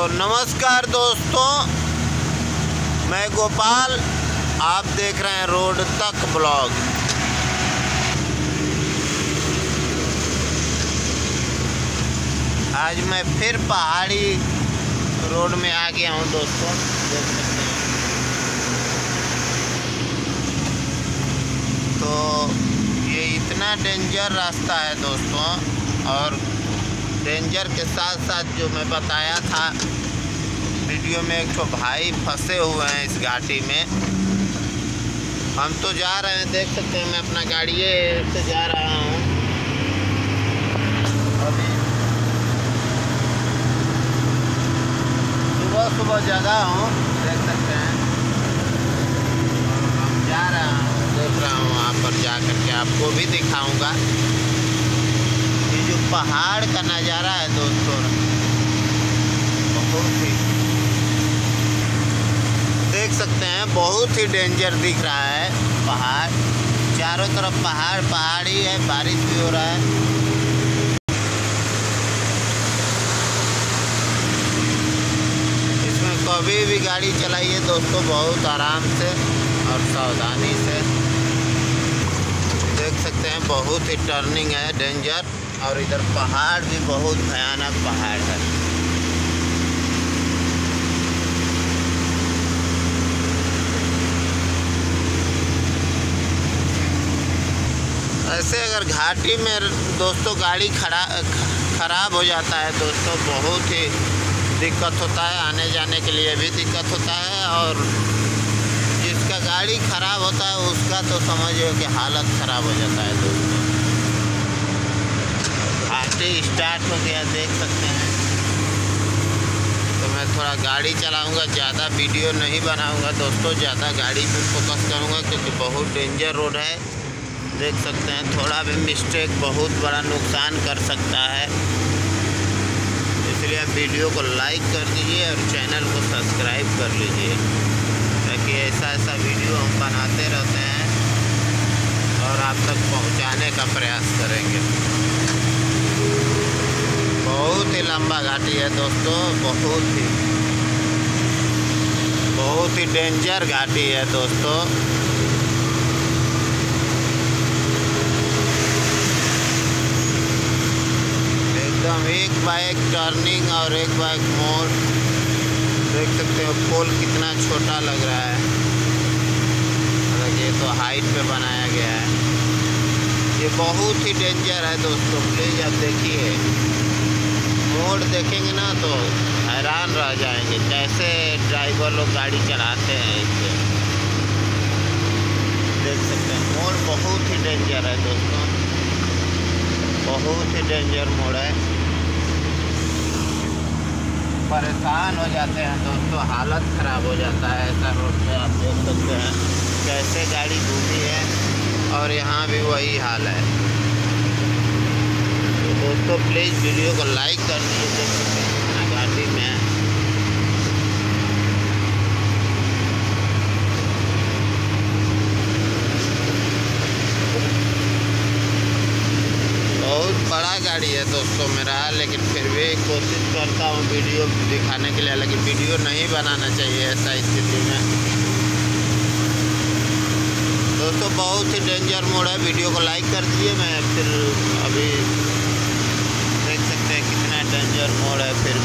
नमस्कार दोस्तों, मैं गोपाल, आप देख रहे हैं रोड तक ब्लॉग। आज मैं फिर पहाड़ी रोड में आ गया हूं दोस्तों, देख सकते हैं। तो ये इतना डेंजर रास्ता है दोस्तों, और डेंजर के साथ साथ जो मैं बताया था वीडियो में, एक तो भाई फंसे हुए हैं इस घाटी में। हम तो जा रहे हैं, देख सकते हैं, मैं अपना गाड़ी से जा रहा हूँ। अभी सुबह जगा हूँ, देख सकते हैं। हम जा रहे हैं, देख रहा हूँ, वहाँ पर जा कर के आपको भी दिखाऊंगा। ये जो पहाड़ का नज़ारा है दोस्तों, बहुत ही देख सकते हैं, बहुत ही डेंजर दिख रहा है पहाड़। चारों तरफ पहाड़ ही है, बारिश भी हो रहा है। इसमें कभी भी गाड़ी चलाइए दोस्तों, बहुत आराम से और सावधानी से। देख सकते हैं, बहुत ही टर्निंग है, डेंजर। और इधर पहाड़ भी बहुत भयानक पहाड़ है। ऐसे अगर घाटी में दोस्तों गाड़ी खराब हो जाता है दोस्तों, बहुत ही दिक्कत होता है। आने जाने के लिए भी दिक्कत होता है, और जिसका गाड़ी खराब होता है उसका तो समझिए कि हालत ख़राब हो जाता है दोस्तों। घाटी स्टार्ट हो गया, देख सकते हैं। तो मैं थोड़ा गाड़ी चलाऊंगा, ज़्यादा वीडियो नहीं बनाऊंगा दोस्तों, ज़्यादा गाड़ी पे फोकस करूंगा, क्योंकि बहुत डेंजर रोड है। देख सकते हैं, थोड़ा भी मिस्टेक बहुत बड़ा नुकसान कर सकता है। इसलिए आप वीडियो को लाइक कर दीजिए और चैनल को सब्सक्राइब कर लीजिए, ताकि ऐसा वीडियो हम बनाते रहते हैं और आप तक पहुंचाने का प्रयास करेंगे। बहुत ही लंबा घाटी है दोस्तों, बहुत ही डेंजर घाटी है दोस्तों। एकदम एक बाय एक टर्निंग और एक बाय एक मोड़। देख सकते हो पोल कितना छोटा लग रहा है, मतलब ये तो हाइट पे बनाया गया है। ये बहुत ही डेंजर है दोस्तों, प्लीज़ आप देखिए। मोड़ देखेंगे ना तो हैरान रह जाएंगे, कैसे ड्राइवर लोग गाड़ी चलाते हैं इससे। देख सकते हैं, मोड़ बहुत ही डेंजर है दोस्तों, बहुत ही डेंजर मोड़ है। परेशान हो जाते हैं दोस्तों, हालत ख़राब हो जाता है ऐसा रोड पे। आप देख सकते हैं कैसे गाड़ी घूमी है, और यहाँ भी वही हाल है। तो दोस्तों प्लीज़ वीडियो को लाइक कर दीजिए। देख सकते हैं कितना घाटी में है। बहुत बड़ा गाड़ी है दोस्तों मेरा, लेकिन फिर भी कोशिश करता हूँ वीडियो दिखाने के लिए, लेकिन वीडियो नहीं बनाना चाहिए ऐसा स्थिति में दोस्तों। बहुत ही डेंजर मोड़ है, वीडियो को लाइक कर दीजिए। मैं फिर अभी देख सकते हैं कितना डेंजर मोड़ है, फिर